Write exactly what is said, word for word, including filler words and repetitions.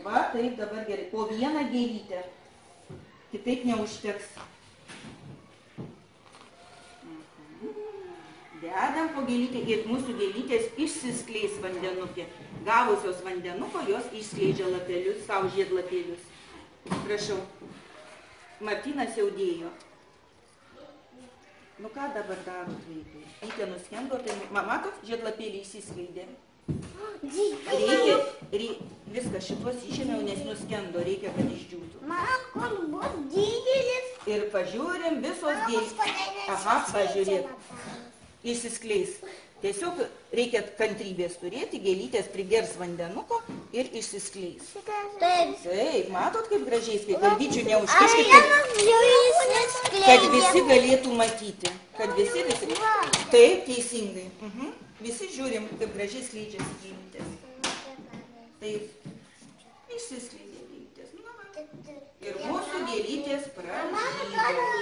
Va, taip, dabar gerai. Po vieną gėlytę. Kitaip neužteks. Dedam po gėlytę ir mūsų gėlytės išsiskleis vandenukė. Gavusios vandenuko, jos išskleidžia lapelius, savo žiedlapėlius. Prašau. Martynas jau dėjo. Nu ką dabar darot, vaikai? Rytė nuskendo, tai... Matot, žiedlapėlį išsiskleidė. Reikia, rei, viskas šitos išėmiau, nes nuskendo, reikia, kad išdžiūtų. Mama, kur bus didelis? Ir pažiūrim, visos gėlės. Aha, pažiūrėk. Išsiskleis. Tiesiog reikia kantrybės turėti, gėlytės prigers vandenuko ir išsiskleis. Taip. Taip, matot, kaip gražiai skleis. Galvyčių neužkiškit, kad, kad visi galėtų matyti. Kad visi, visi. Taip, teisingai. Mhm. Visi žiūrim, kaip gražiai skleidžiasi gėlytės. Taip. Išsiskleidė gėlytės. Nu, va. Ir mūsų gėlytės pražydo.